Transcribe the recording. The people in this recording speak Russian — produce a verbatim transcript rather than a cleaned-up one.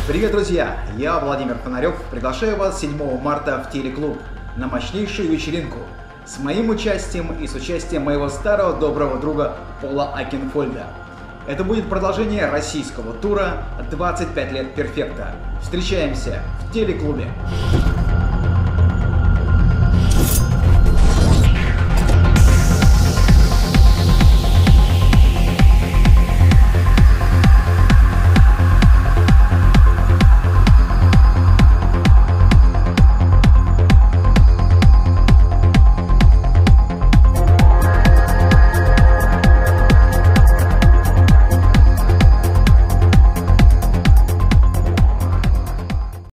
Привет, друзья! Я, Владимир Фонарев, приглашаю вас седьмого марта в телеклуб на мощнейшую вечеринку с моим участием и с участием моего старого доброго друга Пола Окенфольда. Это будет продолжение российского тура «двадцать пять лет перфекта». Встречаемся в телеклубе!